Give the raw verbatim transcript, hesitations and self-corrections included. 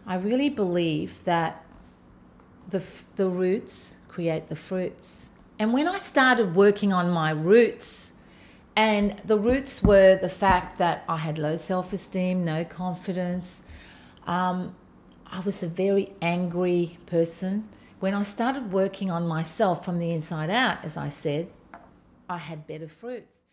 I really believe that the, the roots create the fruits. And when I started working on my roots, and the roots were the fact that I had low self-esteem, no confidence. Um, I was a very angry person. When I started working on myself from the inside out, as I said, I had better fruits.